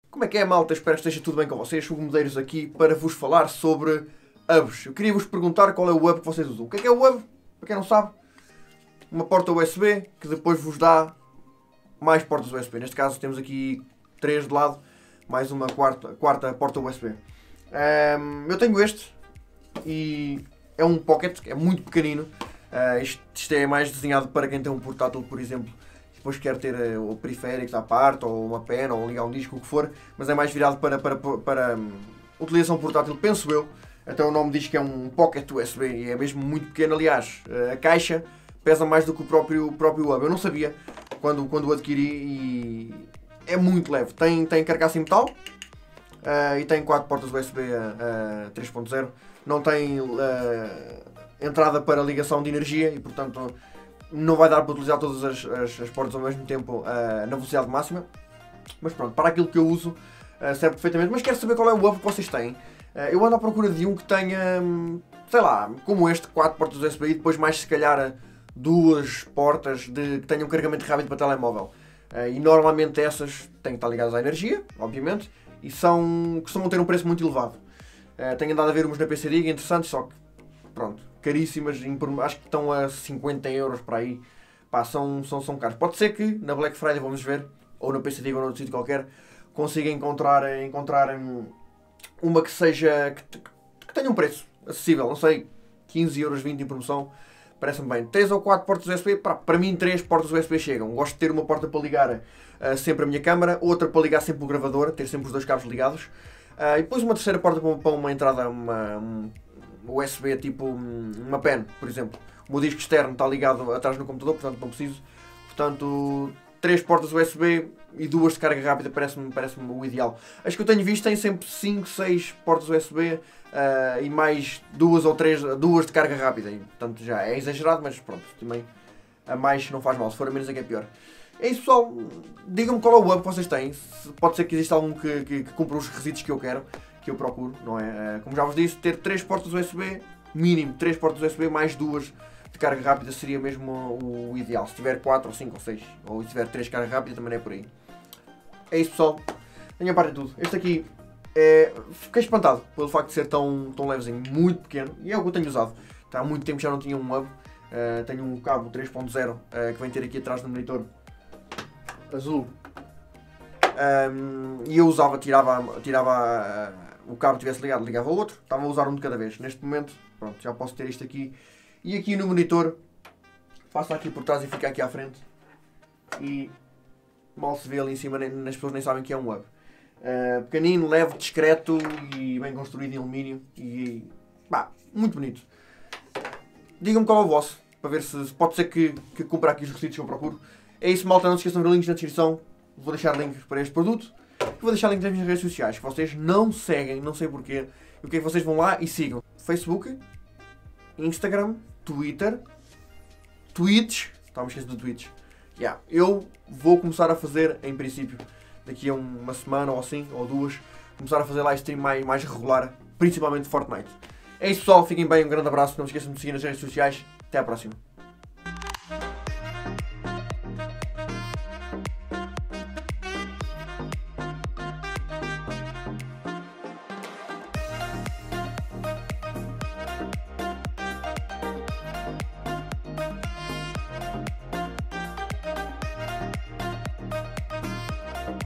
Como é que é, malta? Espero que esteja tudo bem com vocês. Hugo Medeiros aqui para vos falar sobre hubs. Eu queria vos perguntar qual é o hub que vocês usam. O que é o hub? Para quem não sabe, uma porta USB que depois vos dá mais portas USB. Neste caso temos aqui 3 de lado, mais uma quarta porta USB. Eu tenho este e é um pocket, é muito pequenino. Isto é mais desenhado para quem tem um portátil, por exemplo, depois quer ter o periféricos à parte, ou uma pen, ou ligar um disco, o que for, mas é mais virado para utilização portátil, penso eu. Até o nome diz que é um pocket USB e é mesmo muito pequeno. Aliás, a caixa pesa mais do que o próprio hub. Eu não sabia quando o adquiri e é muito leve. Tem carcaça em metal e tem 4 portas USB 3.0. Não tem entrada para ligação de energia e, portanto, não vai dar para utilizar todas as portas ao mesmo tempo na velocidade máxima. Mas pronto, para aquilo que eu uso serve perfeitamente. Mas quero saber qual é o hub que vocês têm. Eu ando à procura de um que tenha, sei lá, como este, 4 portas USB e depois mais se calhar 2 portas que tenham carregamento rápido para telemóvel. E normalmente essas têm que estar ligadas à energia, obviamente, e costumam ter um preço muito elevado. Tenho andado a ver uns na PC Dig interessantes, só que, pronto, caríssimas, acho que estão a 50 euros para aí. Pá, são caros. Pode ser que na Black Friday, vamos ver, ou no PC Dig ou noutro sítio qualquer, consiga encontrar uma que seja, que tenha um preço acessível, não sei, 15 euros, 20 em promoção, parece-me bem. 3 ou 4 portas USB, para mim 3 portas USB chegam. Gosto de ter uma porta para ligar sempre a minha câmara, outra para ligar sempre o gravador, ter sempre os 2 cabos ligados, e depois uma terceira porta para uma entrada, uma USB tipo uma pen, por exemplo. O meu disco externo está ligado atrás no computador, portanto não preciso. Portanto, 3 portas USB e 2 de carga rápida parece-me o ideal. As que eu tenho visto têm sempre 5, 6 portas USB e mais 2 ou 3 de carga rápida. E, portanto já é exagerado, mas pronto, também a mais não faz mal, se for a menos é que é pior. É isso, pessoal. Digam-me qual é o hub que vocês têm. Pode ser que exista algum que cumpra os requisitos que eu quero, que eu procuro, não é? Como já vos disse, ter 3 portas USB, mínimo 3 portas USB mais 2 de carga rápida seria mesmo o ideal. Se tiver 4 ou 5 ou 6, ou se tiver 3 de carga rápida também é por aí. É isso, pessoal. Da minha parte é tudo. Este aqui fiquei espantado pelo facto de ser tão levezinho, muito pequeno, e é o que eu tenho usado. Há muito tempo já não tinha um hub. Tenho um cabo 3.0 que vem ter aqui atrás do monitor azul. E eu usava, tirava o cabo que tivesse ligado, ligava o outro, estava a usar um de cada vez. Neste momento, pronto, já posso ter isto aqui. E aqui no monitor, passa aqui por trás e fica aqui à frente. E mal se vê ali em cima, as pessoas nem sabem que é um hub. Pequenino, leve, discreto e bem construído em alumínio. E muito bonito. Digam-me qual é o vosso, para ver se pode ser que cumpra aqui os requisitos que eu procuro. É isso, malta, não se esqueçam de ver links na descrição. Vou deixar links para este produto. E vou deixar links nas minhas redes sociais, que vocês não seguem, não sei porquê. E o que é que vocês vão lá e sigam? Facebook, Instagram, Twitter, Twitch. Estava a esquecer do Twitch. Eu vou começar a fazer, em princípio, daqui a uma semana ou assim, ou 2, começar a fazer live stream mais regular, principalmente Fortnite. É isso, pessoal, fiquem bem, um grande abraço, não se esqueçam de me seguir nas redes sociais. Até à próxima.